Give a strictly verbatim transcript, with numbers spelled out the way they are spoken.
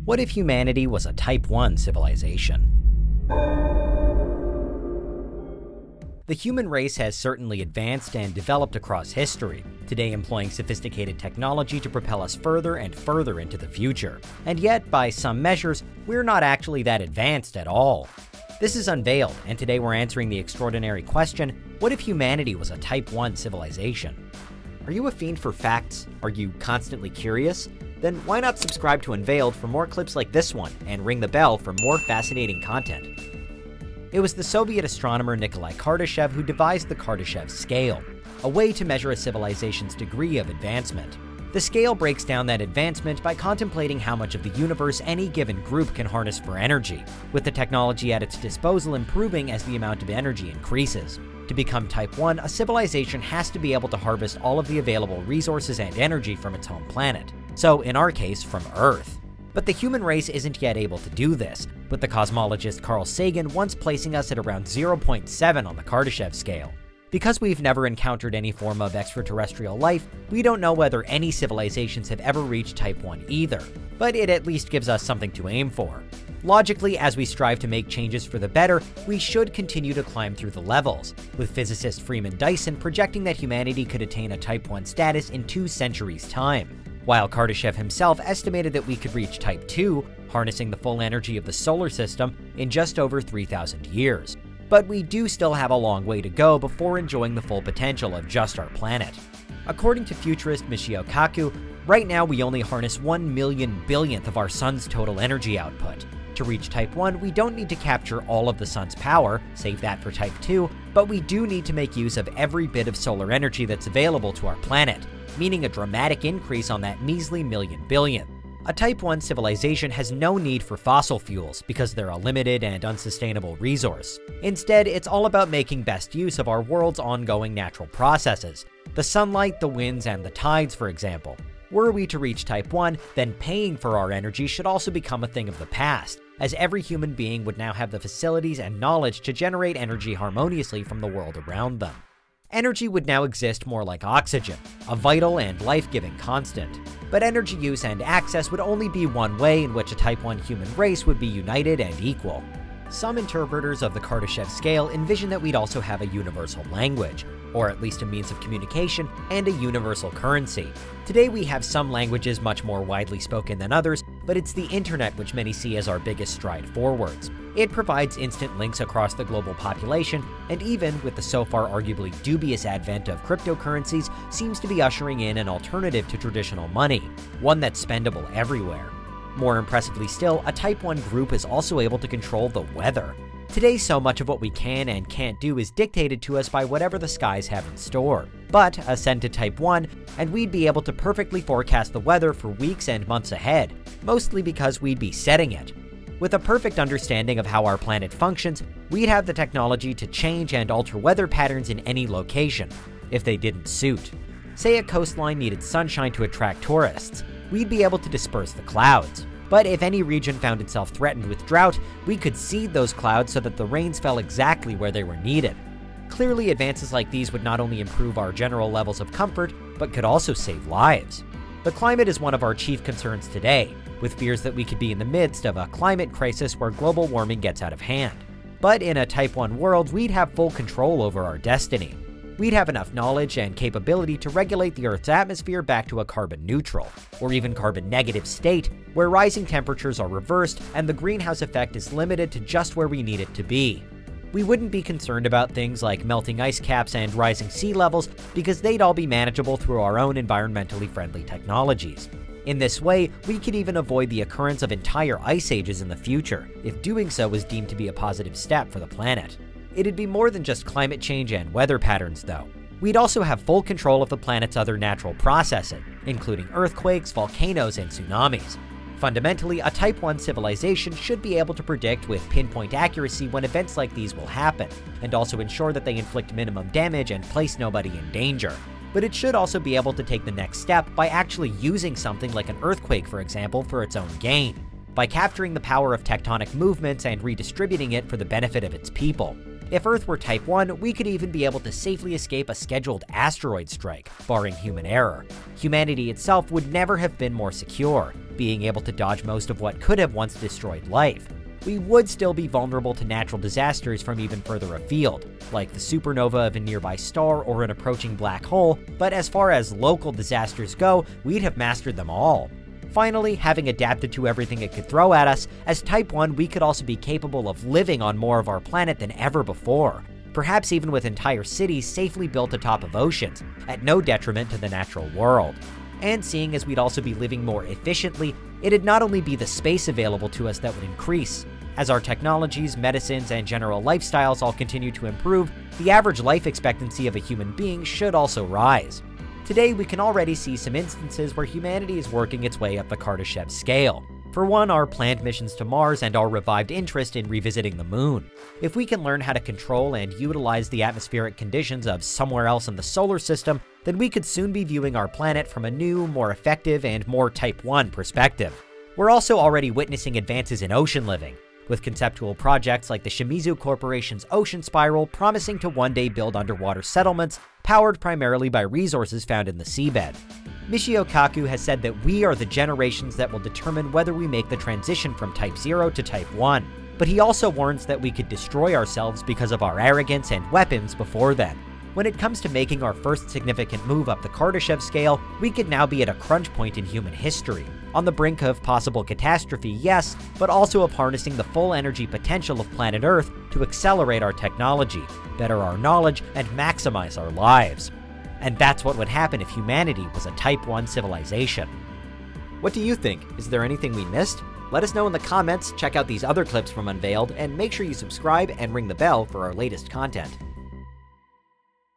What if humanity was a Type one civilization? The human race has certainly advanced and developed across history, today employing sophisticated technology to propel us further and further into the future. And yet, by some measures, we're not actually that advanced at all. This is Unveiled, and today we're answering the extraordinary question, what if humanity was a Type one civilization? Are you a fiend for facts? Are you constantly curious? Then why not subscribe to Unveiled for more clips like this one, and ring the bell for more fascinating content. It was the Soviet astronomer Nikolai Kardashev who devised the Kardashev Scale, a way to measure a civilization's degree of advancement. The scale breaks down that advancement by contemplating how much of the universe any given group can harness for energy, with the technology at its disposal improving as the amount of energy increases. To become Type one, a civilization has to be able to harvest all of the available resources and energy from its home planet. So, in our case, from Earth. But the human race isn't yet able to do this, with the cosmologist Carl Sagan once placing us at around zero point seven on the Kardashev scale. Because we've never encountered any form of extraterrestrial life, we don't know whether any civilizations have ever reached Type one either, but it at least gives us something to aim for. Logically, as we strive to make changes for the better, we should continue to climb through the levels, with physicist Freeman Dyson projecting that humanity could attain a Type one status in two centuries' time, while Kardashev himself estimated that we could reach Type two, harnessing the full energy of the solar system, in just over three thousand years. But we do still have a long way to go before enjoying the full potential of just our planet. According to futurist Michio Kaku, right now we only harness one million billionth of our sun's total energy output. To reach Type one, we don't need to capture all of the sun's power, save that for Type two, but we do need to make use of every bit of solar energy that's available to our planet, meaning a dramatic increase on that measly million billion. A Type one civilization has no need for fossil fuels because they're a limited and unsustainable resource. Instead, it's all about making best use of our world's ongoing natural processes, the sunlight, the winds, and the tides, for example. Were we to reach Type one, then paying for our energy should also become a thing of the past, as every human being would now have the facilities and knowledge to generate energy harmoniously from the world around them. Energy would now exist more like oxygen, a vital and life-giving constant. But energy use and access would only be one way in which a Type one human race would be united and equal. Some interpreters of the Kardashev scale envision that we'd also have a universal language, or at least a means of communication, and a universal currency. Today we have some languages much more widely spoken than others, but it's the internet which many see as our biggest stride forwards. It provides instant links across the global population, and even with the so far arguably dubious advent of cryptocurrencies, seems to be ushering in an alternative to traditional money, one that's spendable everywhere. More impressively still, a Type one group is also able to control the weather. Today, so much of what we can and can't do is dictated to us by whatever the skies have in store. But ascend to Type one, and we'd be able to perfectly forecast the weather for weeks and months ahead, mostly because we'd be setting it. With a perfect understanding of how our planet functions, we'd have the technology to change and alter weather patterns in any location, if they didn't suit. Say a coastline needed sunshine to attract tourists, we'd be able to disperse the clouds. But if any region found itself threatened with drought, we could seed those clouds so that the rains fell exactly where they were needed. Clearly, advances like these would not only improve our general levels of comfort, but could also save lives. The climate is one of our chief concerns today, with fears that we could be in the midst of a climate crisis where global warming gets out of hand. But in a Type one world, we'd have full control over our destiny. We'd have enough knowledge and capability to regulate the Earth's atmosphere back to a carbon neutral, or even carbon negative state, where rising temperatures are reversed and the greenhouse effect is limited to just where we need it to be. We wouldn't be concerned about things like melting ice caps and rising sea levels because they'd all be manageable through our own environmentally friendly technologies. In this way, we could even avoid the occurrence of entire ice ages in the future, if doing so was deemed to be a positive step for the planet. It'd be more than just climate change and weather patterns, though. We'd also have full control of the planet's other natural processes, including earthquakes, volcanoes, and tsunamis. Fundamentally, a Type one civilization should be able to predict with pinpoint accuracy when events like these will happen, and also ensure that they inflict minimum damage and place nobody in danger. But it should also be able to take the next step by actually using something like an earthquake, for example, for its own gain, by capturing the power of tectonic movements and redistributing it for the benefit of its people. If Earth were Type one, we could even be able to safely escape a scheduled asteroid strike, barring human error. Humanity itself would never have been more secure, being able to dodge most of what could have once destroyed life. We would still be vulnerable to natural disasters from even further afield, like the supernova of a nearby star or an approaching black hole, but as far as local disasters go, we'd have mastered them all. Finally, having adapted to everything it could throw at us, as Type one we could also be capable of living on more of our planet than ever before, perhaps even with entire cities safely built atop of oceans, at no detriment to the natural world. And seeing as we'd also be living more efficiently, it'd not only be the space available to us that would increase. As our technologies, medicines, and general lifestyles all continue to improve, the average life expectancy of a human being should also rise. Today, we can already see some instances where humanity is working its way up the Kardashev Scale. For one, our planned missions to Mars and our revived interest in revisiting the Moon. If we can learn how to control and utilize the atmospheric conditions of somewhere else in the solar system, then we could soon be viewing our planet from a new, more effective, and more Type one perspective. We're also already witnessing advances in ocean living, with conceptual projects like the Shimizu Corporation's Ocean Spiral promising to one day build underwater settlements powered primarily by resources found in the seabed. Michio Kaku has said that we are the generations that will determine whether we make the transition from Type zero to Type one, but he also warns that we could destroy ourselves because of our arrogance and weapons before then. When it comes to making our first significant move up the Kardashev scale, we could now be at a crunch point in human history, on the brink of possible catastrophe, yes, but also of harnessing the full energy potential of planet Earth to accelerate our technology, better our knowledge, and maximize our lives. And that's what would happen if humanity was a Type one civilization. What do you think? Is there anything we missed? Let us know in the comments, check out these other clips from Unveiled, and make sure you subscribe and ring the bell for our latest content.